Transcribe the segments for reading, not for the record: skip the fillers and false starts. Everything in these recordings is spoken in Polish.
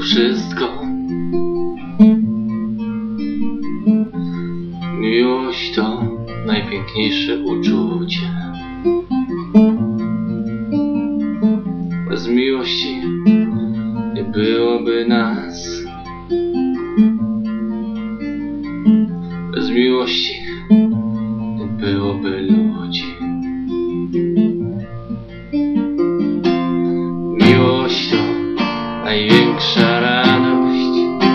wszystko. Miłość to najpiękniejsze uczucie. Bez miłości nie byłoby nas. Bez miłości nie byłoby ludzi. Miłość to największa radość.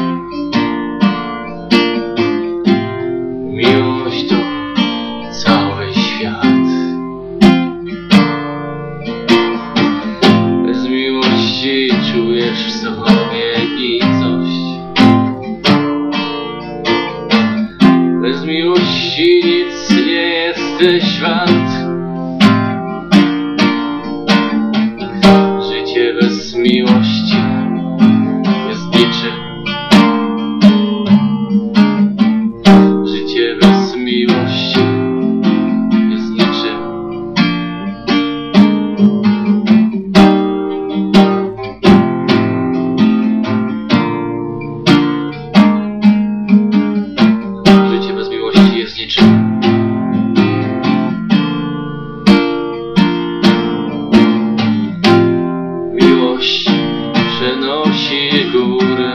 Miłość to cały świat. Bez miłości czujesz w sobie nicość. Bez miłości nic nie jesteś wart. Życie bez miłości jest niczym. Życie bez miłości jest niczym. Życie bez miłości jest niczym. Miłość przenosi góry.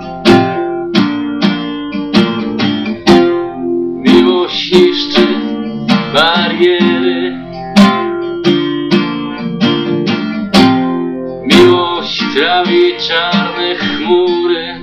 Miłość niszczy bariery. Miłość trawi czarne chmury.